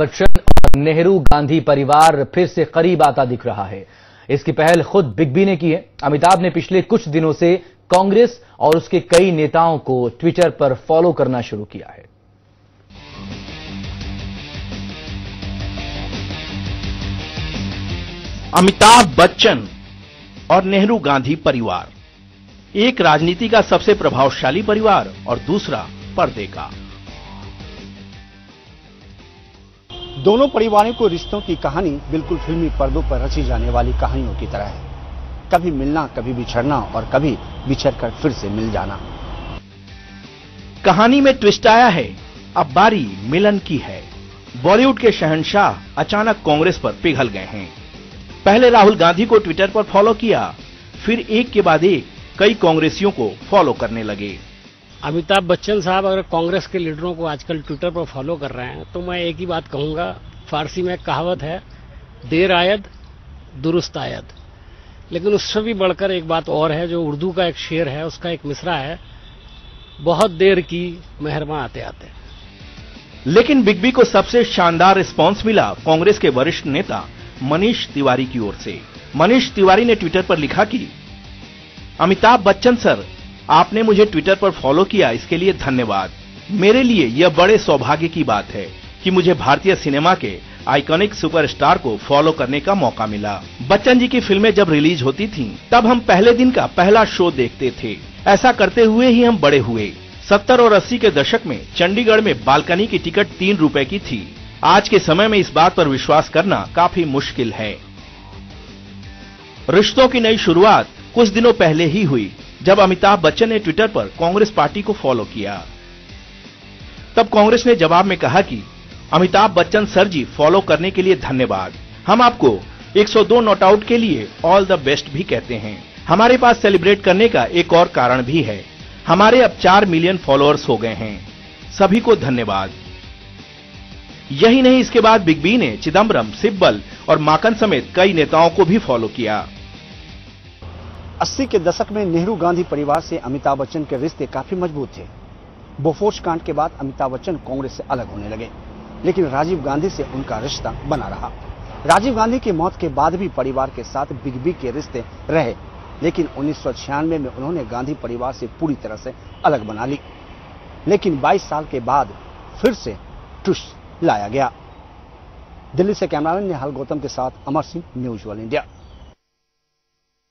बच्चन और नेहरू गांधी परिवार फिर से करीब आता दिख रहा है। इसकी पहल खुद बिग बी ने की है। अमिताभ ने पिछले कुछ दिनों से कांग्रेस और उसके कई नेताओं को ट्विटर पर फॉलो करना शुरू किया है। अमिताभ बच्चन और नेहरू गांधी परिवार, एक राजनीति का सबसे प्रभावशाली परिवार और दूसरा पर्दे का। दोनों परिवारों को रिश्तों की कहानी बिल्कुल फिल्मी पर्दों पर रची जाने वाली कहानियों की तरह है। कभी मिलना, कभी बिछड़ना और कभी बिछड़कर फिर से मिल जाना। कहानी में ट्विस्ट आया है, अब बारी मिलन की है। बॉलीवुड के शहंशाह अचानक कांग्रेस पर पिघल गए हैं। पहले राहुल गांधी को ट्विटर पर फॉलो किया, फिर एक के बाद एक कई कांग्रेसियों को फॉलो करने लगे। अमिताभ बच्चन साहब अगर कांग्रेस के लीडरों को आजकल ट्विटर पर फॉलो कर रहे हैं तो मैं एक ही बात कहूंगा, फारसी में कहावत है, देर आयद दुरुस्त आयद। लेकिन उससे भी बढ़कर एक बात और है, जो उर्दू का एक शेर है, उसका एक मिसरा है, बहुत देर की मेहरमा आते आते। लेकिन बिग बी को सबसे शानदार रिस्पांस मिला कांग्रेस के वरिष्ठ नेता मनीष तिवारी की ओर से। मनीष तिवारी ने ट्विटर पर लिखा कि अमिताभ बच्चन सर, आपने मुझे ट्विटर पर फॉलो किया, इसके लिए धन्यवाद। मेरे लिए यह बड़े सौभाग्य की बात है कि मुझे भारतीय सिनेमा के आइकॉनिक सुपरस्टार को फॉलो करने का मौका मिला। बच्चन जी की फिल्में जब रिलीज होती थीं, तब हम पहले दिन का पहला शो देखते थे। ऐसा करते हुए ही हम बड़े हुए। 70 और 80 के दशक में चंडीगढ़ में बालकनी की टिकट 3 रुपए की थी। आज के समय में इस बात पर विश्वास करना काफी मुश्किल है। रिश्तों की नई शुरुआत कुछ दिनों पहले ही हुई, जब अमिताभ बच्चन ने ट्विटर पर कांग्रेस पार्टी को फॉलो किया। तब कांग्रेस ने जवाब में कहा कि अमिताभ बच्चन सर जी, फॉलो करने के लिए धन्यवाद। हम आपको 102 नॉट आउट के लिए ऑल द बेस्ट भी कहते हैं। हमारे पास सेलिब्रेट करने का एक और कारण भी है, हमारे अब 4 मिलियन फॉलोअर्स हो गए हैं। सभी को धन्यवाद। यही नहीं, इसके बाद बिग बी ने चिदम्बरम, सिब्बल और माकन समेत कई नेताओं को भी फॉलो किया। 80 के दशक में नेहरू गांधी परिवार से अमिताभ बच्चन के रिश्ते काफी मजबूत थे। बोफोर्स कांड के बाद अमिताभ बच्चन कांग्रेस से अलग होने लगे, लेकिन राजीव गांधी से उनका रिश्ता बना रहा। राजीव गांधी की मौत के बाद भी परिवार के साथ बिग बी के रिश्ते रहे, लेकिन 1996 में उन्होंने गांधी परिवार से पूरी तरह से अलग बना ली। लेकिन 22 साल के बाद फिर से ट्विस्ट लाया गया। दिल्ली से कैमरामैन निहाल गौतम के साथ Amar Singh, news world India.